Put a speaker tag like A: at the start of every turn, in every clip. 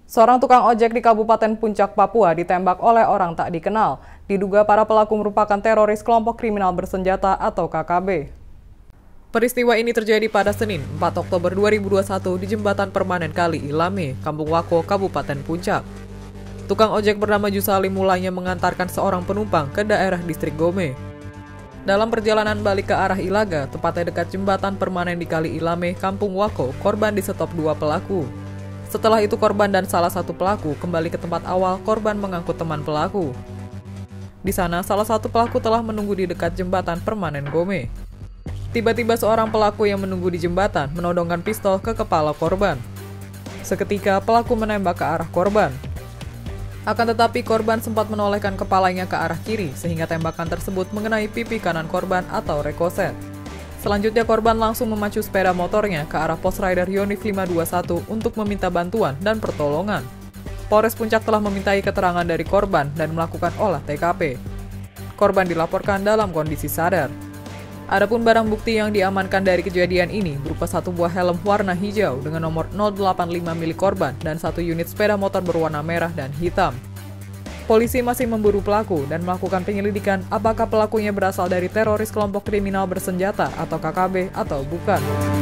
A: Seorang tukang ojek di Kabupaten Puncak, Papua ditembak oleh orang tak dikenal. Diduga para pelaku merupakan teroris kelompok kriminal bersenjata atau KKB. Peristiwa ini terjadi pada Senin, 4 Oktober 2021 di Jembatan Permanen Kali Ilame, Kampung Wako, Kabupaten Puncak. Tukang ojek bernama Jusali mulanya mengantarkan seorang penumpang ke daerah distrik Gome. Dalam perjalanan balik ke arah Ilaga, tepatnya dekat Jembatan Permanen di Kali Ilame, Kampung Wako, korban disetop dua pelaku. Setelah itu korban dan salah satu pelaku kembali ke tempat awal korban mengangkut teman pelaku. Di sana, salah satu pelaku telah menunggu di dekat Jembatan Permanen Gome. Tiba-tiba seorang pelaku yang menunggu di jembatan menodongkan pistol ke kepala korban. Seketika pelaku menembak ke arah korban. Akan tetapi korban sempat menolehkan kepalanya ke arah kiri sehingga tembakan tersebut mengenai pipi kanan korban atau rekoset. Selanjutnya korban langsung memacu sepeda motornya ke arah Pos Rider Yonif 521 untuk meminta bantuan dan pertolongan. Polres Puncak telah memintai keterangan dari korban dan melakukan olah TKP. Korban dilaporkan dalam kondisi sadar. Adapun barang bukti yang diamankan dari kejadian ini berupa satu buah helm warna hijau dengan nomor 085 milik korban dan satu unit sepeda motor berwarna merah dan hitam. Polisi masih memburu pelaku dan melakukan penyelidikan apakah pelakunya berasal dari teroris kelompok kriminal bersenjata atau KKB atau bukan.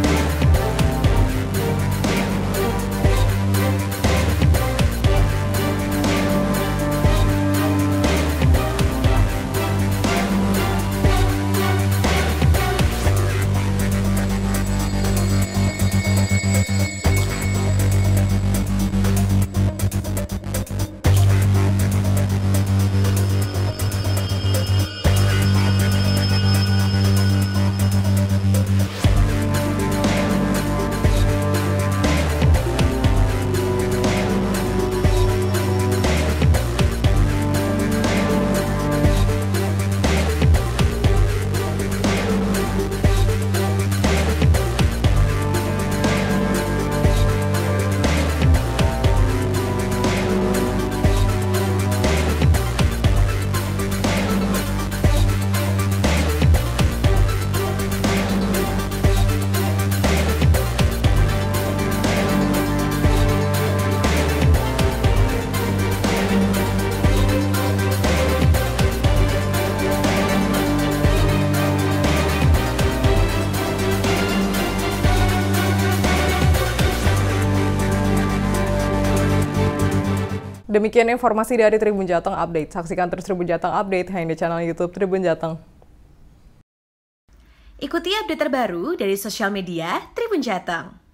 A: Demikian informasi dari Tribun Jateng Update. Saksikan terus Tribun Jateng Update hanya di channel YouTube Tribun Jateng.
B: Ikuti update terbaru dari sosial media Tribun Jateng.